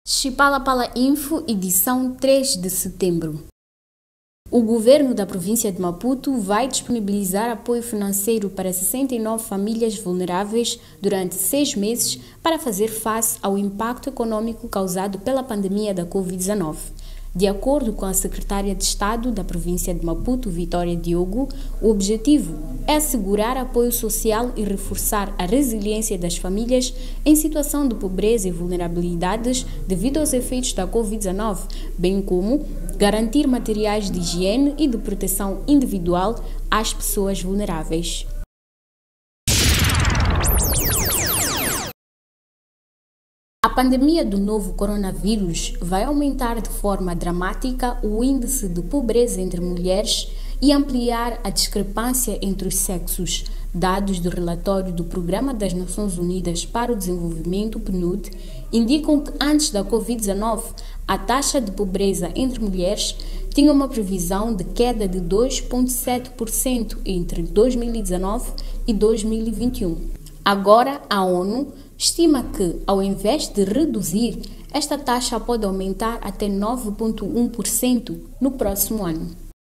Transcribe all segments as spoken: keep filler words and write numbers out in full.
Chipalapala Info, edição três de setembro. O governo da província de Maputo vai disponibilizar apoio financeiro para sessenta e nove famílias vulneráveis durante seis meses para fazer face ao impacto econômico causado pela pandemia da covid dezenove. De acordo com a secretária de Estado da província de Maputo, Vitória Diogo, o objetivo é assegurar apoio social e reforçar a resiliência das famílias em situação de pobreza e vulnerabilidades devido aos efeitos da covid dezenove, bem como garantir materiais de higiene e de proteção individual às pessoas vulneráveis. A pandemia do novo coronavírus vai aumentar de forma dramática o índice de pobreza entre mulheres e ampliar a discrepância entre os sexos. Dados do relatório do Programa das Nações Unidas para o Desenvolvimento, P N U D, indicam que antes da covid dezenove, a taxa de pobreza entre mulheres tinha uma previsão de queda de dois vírgula sete por cento entre dois mil e dezenove e dois mil e vinte e um. Agora, a ONU estima que, ao invés de reduzir, esta taxa pode aumentar até nove vírgula um por cento no próximo ano.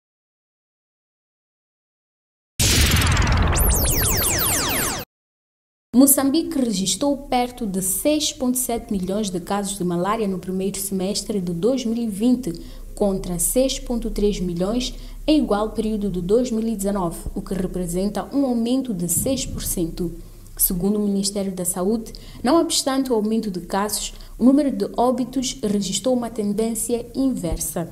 Moçambique registrou perto de seis vírgula sete milhões de casos de malária no primeiro semestre de dois mil e vinte, contra seis vírgula três milhões em igual período de dois mil e dezenove, o que representa um aumento de seis por cento. Segundo o Ministério da Saúde, não obstante o aumento de casos, o número de óbitos registrou uma tendência inversa.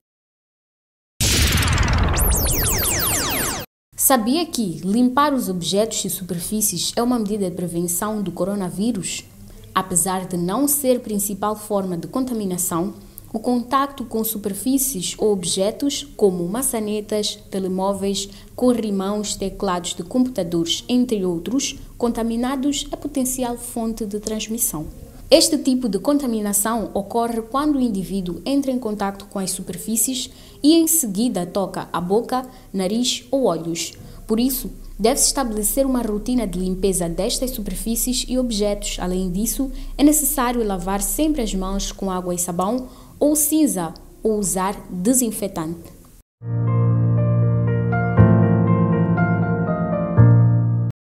Sabia que limpar os objetos e superfícies é uma medida de prevenção do coronavírus? Apesar de não ser a principal forma de contaminação, o contacto com superfícies ou objetos como maçanetas, telemóveis, corrimãos, teclados de computadores, entre outros, contaminados é potencial fonte de transmissão. Este tipo de contaminação ocorre quando o indivíduo entra em contato com as superfícies e em seguida toca a boca, nariz ou olhos. Por isso, deve-se estabelecer uma rotina de limpeza destas superfícies e objetos. Além disso, é necessário lavar sempre as mãos com água e sabão ou cinza ou usar desinfetante.